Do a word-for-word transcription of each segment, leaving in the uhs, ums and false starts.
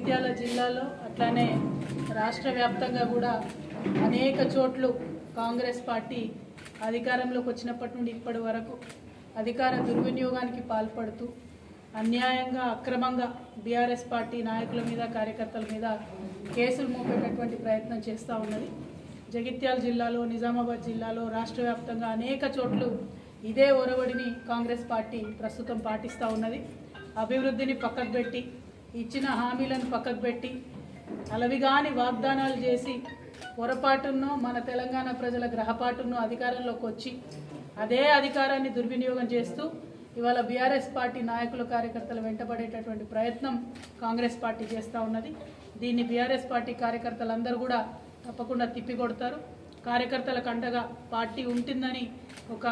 జగిత్యాల జిల్లాలో అట్లానే రాష్ట్ర వ్యాప్తంగా కూడా అనేక చోట్ల కాంగ్రెస్ పార్టీ అధికారంలోకి వచ్చినప్పటి నుండి ఇప్పటి వరకు అధికార దుర్వినియోగానికి పాల్పడుతూ అన్యాయంగా అక్రమంగా బీఆర్ఎస్ పార్టీ నాయకుల మీద కార్యకర్తల మీద కేసులు మోపేటటువంటి ప్రయత్నం చేస్తూ ఉన్నది. జగిత్యాల జిల్లాలో నిజామాబాద్ జిల్లాలో రాష్ట్ర వ్యాప్తంగా అనేక చోట్ల ఇదే ఒరవడిని కాంగ్రెస్ పార్టీ ప్రస్తుతం పాటిస్తూ ఉన్నది. అభివృద్ధిని పక్కకు పెట్టి ఇచ్చిన హామీలను పక్కకు పెట్టి అలవిగాని వాగ్దానాలు చేసి పొరపాటున్నో మన తెలంగాణ ప్రజల గ్రహపాటున్నో అధికారంలోకి వచ్చి అదే అధికారాన్ని దుర్వినియోగం చేస్తూ ఇవాళ బీఆర్ఎస్ పార్టీ నాయకులు కార్యకర్తలు వెంటబడేటటువంటి ప్రయత్నం కాంగ్రెస్ పార్టీ చేస్తూ ఉన్నది. దీన్ని బీఆర్ఎస్ పార్టీ కార్యకర్తలందరూ కూడా తప్పకుండా తిప్పికొడతారు. కార్యకర్తలకు అండగా పార్టీ ఉంటుందని ఒక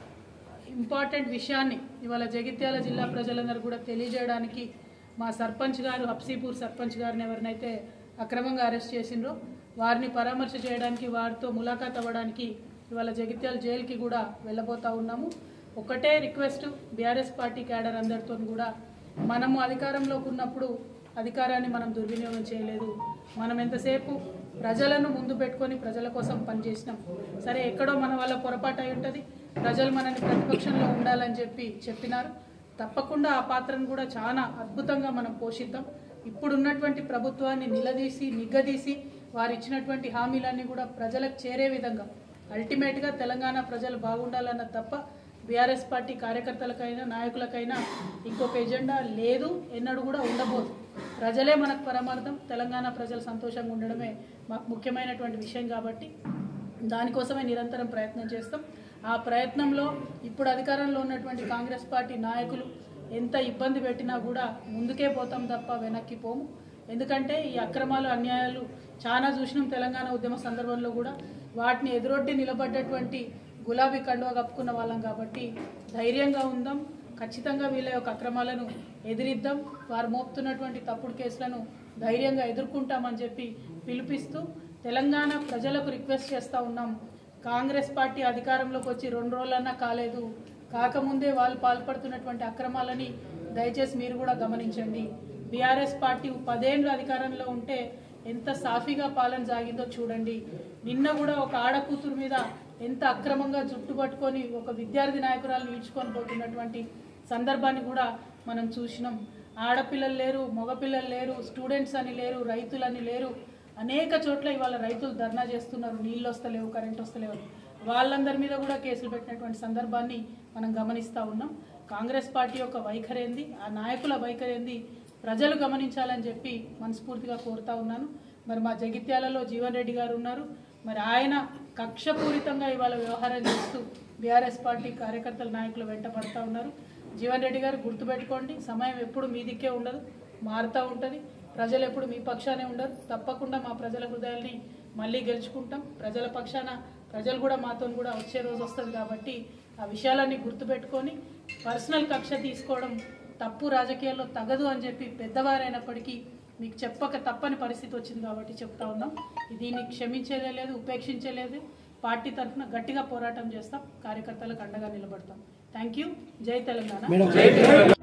ఇంపార్టెంట్ విషయాన్ని ఇవాళ జగిత్యాల జిల్లా ప్రజలందరూ కూడా తెలియజేయడానికి మా సర్పంచ్ గారు హబ్సీపూర్ సర్పంచ్ గారిని ఎవరినైతే అక్రమంగా అరెస్ట్ చేసిండ్రో వారిని పరామర్శ చేయడానికి వారితో ములాఖాత్ అవ్వడానికి ఇవాళ జగిత్యాల జైలుకి కూడా వెళ్ళబోతూ ఉన్నాము. ఒకటే రిక్వెస్ట్ బీఆర్ఎస్ పార్టీ క్యాడర్ అందరితో కూడా మనము అధికారంలోకి ఉన్నప్పుడు అధికారాన్ని మనం దుర్వినియోగం చేయలేదు. మనం ఎంతసేపు ప్రజలను ముందు పెట్టుకొని ప్రజల కోసం పనిచేసినాం. సరే ఎక్కడో మన వల్ల పొరపాటు అయి ఉంటుంది, ప్రజలు మనని ప్రతిపక్షంలో ఉండాలని చెప్పి చెప్పినారు. తప్పకుండా ఆ పాత్రను కూడా చాలా అద్భుతంగా మనం పోషిద్దాం. ఇప్పుడున్నటువంటి ప్రభుత్వాన్ని నిలదీసి నిగ్గదీసి వారు ఇచ్చినటువంటి హామీలన్నీ కూడా ప్రజలకు చేరే విధంగా అల్టిమేట్గా తెలంగాణ ప్రజలు బాగుండాలన్న తప్ప బీఆర్ఎస్ పార్టీ కార్యకర్తలకైనా నాయకులకైనా ఇంకొక ఎజెండా లేదు, ఎన్నడూ కూడా ఉండబోదు. ప్రజలే మనకు పరమార్థం, తెలంగాణ ప్రజలు సంతోషంగా ఉండడమే మాకు ముఖ్యమైనటువంటి విషయం కాబట్టి దానికోసమే నిరంతరం ప్రయత్నం చేస్తాం. ఆ ప్రయత్నంలో ఇప్పుడు అధికారంలో ఉన్నటువంటి కాంగ్రెస్ పార్టీ నాయకులు ఎంత ఇబ్బంది పెట్టినా కూడా ముందుకే పోతాం తప్ప వెనక్కి పోము. ఎందుకంటే ఈ అక్రమాలు అన్యాయాలు చాలా చూసినాం తెలంగాణ ఉద్యమ సందర్భంలో కూడా. వాటిని ఎదురొడ్డి నిలబడ్డటువంటి గులాబీ కండువా కప్పుకున్న వాళ్ళం కాబట్టి ధైర్యంగా ఉందాం. ఖచ్చితంగా వీళ్ళ యొక్క అక్రమాలను ఎదిరిద్దాం. వారు మోపుతున్నటువంటి తప్పుడు కేసులను ధైర్యంగా ఎదుర్కొంటామని చెప్పి పిలుపిస్తూ తెలంగాణ ప్రజలకు రిక్వెస్ట్ చేస్తూ ఉన్నాం. కాంగ్రెస్ పార్టీ అధికారంలోకి వచ్చి రెండు రోజులన్నా కాలేదు, కాకముందే వాళ్ళు పాల్పడుతున్నటువంటి అక్రమాలని దయచేసి మీరు కూడా గమనించండి. బీఆర్ఎస్ పార్టీ పదేళ్ళు అధికారంలో ఉంటే ఎంత సాఫీగా పాలన సాగిందో చూడండి. నిన్న కూడా ఒక ఆడకూతురు మీద ఎంత అక్రమంగా జుట్టు పట్టుకొని ఒక విద్యార్థి నాయకురాలను ఈడ్చుకొని పోతున్నటువంటి సందర్భాన్ని కూడా మనం చూసినాం. ఆడపిల్లలు లేరు, మగపిల్లలు లేరు, స్టూడెంట్స్ అని లేరు, రైతులని లేరు. అనేక చోట్ల ఇవాళ రైతులు ధర్నా చేస్తున్నారు, నీళ్ళు వస్తలేవు, కరెంట్ వస్తలేవు. వాళ్ళందరి మీద కూడా కేసులు పెట్టినటువంటి సందర్భాన్ని మనం గమనిస్తూ ఉన్నాం. కాంగ్రెస్ పార్టీ యొక్క వైఖరి ఏంది, ఆ నాయకుల వైఖరి ఏంది ప్రజలు గమనించాలని చెప్పి మనస్ఫూర్తిగా కోరుతా ఉన్నాను. మరి మా జగిత్యాలలో జీవన్ రెడ్డి గారు ఉన్నారు. మరి ఆయన కక్షపూరితంగా ఇవాళ వ్యవహారం చేస్తూ బీఆర్ఎస్ పార్టీ కార్యకర్తల నాయకులు వెంట పడుతూ ఉన్నారు. జీవన్ రెడ్డి గారు గుర్తుపెట్టుకోండి, సమయం ఎప్పుడు మీ దిక్కే ఉండదు, మారుతూ ఉంటుంది. ప్రజలు ఎప్పుడు మీ పక్షానే ఉండరు. తప్పకుండా మా ప్రజల హృదయాల్ని మళ్ళీ గెలుచుకుంటాం. ప్రజల పక్షాన ప్రజలు కూడా మాతో కూడా వచ్చే రోజు వస్తుంది కాబట్టి ఆ విషయాలన్నీ గుర్తుపెట్టుకొని పర్సనల్ కక్ష తీసుకోవడం తప్పు, రాజకీయాల్లో తగదు అని చెప్పి పెద్దవారైనప్పటికీ మీకు చెప్పక తప్పని పరిస్థితి వచ్చింది కాబట్టి చెప్తా ఉన్నాం. దీన్ని క్షమించేదే లేదు, ఉపేక్షించలేదు. పార్టీ తరఫున గట్టిగా పోరాటం చేస్తాం, కార్యకర్తలకు అండగా నిలబడతాం. Thank you. జై తెలంగాణ.